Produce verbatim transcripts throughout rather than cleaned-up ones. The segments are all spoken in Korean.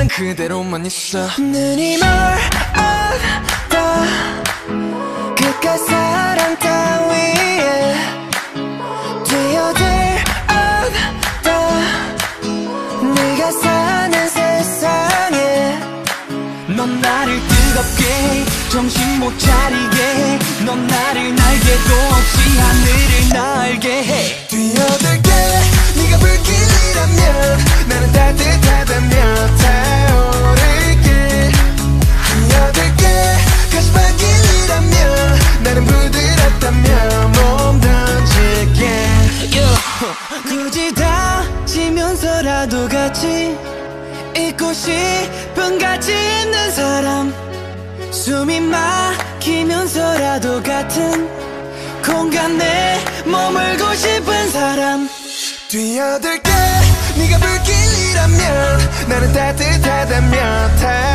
난 그대로만 있어. 눈이 멀었다 그깟 사랑 따위에 뛰어들었다 네가 사는 세상에. 넌 나를 뜨겁게 정신 못 차리게 해. 넌 나를 날개도 없이 하늘을 날게 해. 뛰어들게 네가 불길이라면 나는 따뜻하다며 타오를게. 뛰어들게 가시밭길이라면 나는 부드럽다며 몸 던질게. yeah. 굳이 다치면서라도 같이 있고 싶은 가치 있는 사람. 숨이 막히면서라도 같은 공간에 머물고 싶은 사람. 뛰어들게 네가 불길이라면 나는 따뜻하다며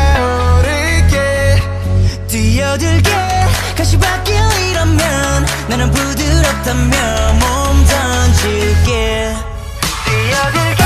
타오를게. 뛰어들게 가시밭길이라면 나는 부드럽다며 몸 던질게. 뛰어들게